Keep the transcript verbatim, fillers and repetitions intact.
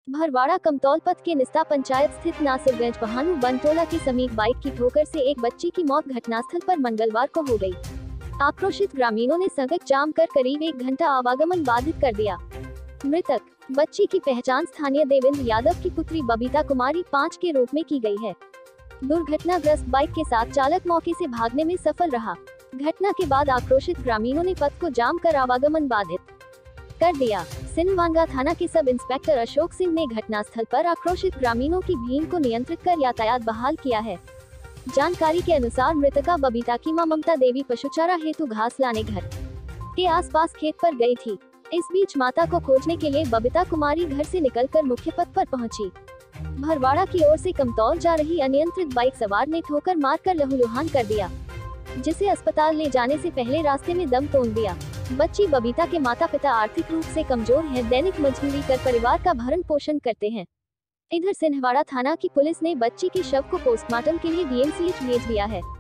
भरवाड़ा कमतौल पथ के निस्ता पंचायत स्थित नासिरगंज बहानू बनटोला के समीप बाइक की ठोकर से एक बच्ची की मौत घटनास्थल पर मंगलवार को हो गई। आक्रोशित ग्रामीणों ने सड़क जाम कर करीब एक घंटा आवागमन बाधित कर दिया। मृतक बच्ची की पहचान स्थानीय देवेंद्र यादव की पुत्री बबीता कुमारी पाँच के रूप में की गई है। दुर्घटनाग्रस्त बाइक के साथ चालक मौके से भागने में सफल रहा। घटना के बाद आक्रोशित ग्रामीणों ने पथ को जाम कर आवागमन बाधित कर दिया। सिनवांगा थाना के सब इंस्पेक्टर अशोक सिंह ने घटनास्थल पर आक्रोशित ग्रामीणों की भीड़ को नियंत्रित कर यातायात बहाल किया है। जानकारी के अनुसार मृतका बबीता की मां ममता देवी पशुचारा हेतु घास लाने घर के आसपास खेत पर गई थी। इस बीच माता को खोजने के लिए बबीता कुमारी घर से निकलकर मुख्य पथ पर पहुंची। भरवाड़ा की ओर से कमतौल जा रही अनियंत्रित बाइक सवार ने ठोकर मारकर लहूलुहान कर दिया, जिसे अस्पताल ले जाने से पहले रास्ते में दम तोड़ दिया। बच्ची बबीता के माता पिता आर्थिक रूप से कमजोर हैं, दैनिक मजदूरी कर परिवार का भरण पोषण करते हैं। इधर सिन्हवाड़ा थाना की पुलिस ने बच्ची के शव को पोस्टमार्टम के लिए डीएमसीएच भेज दिया है।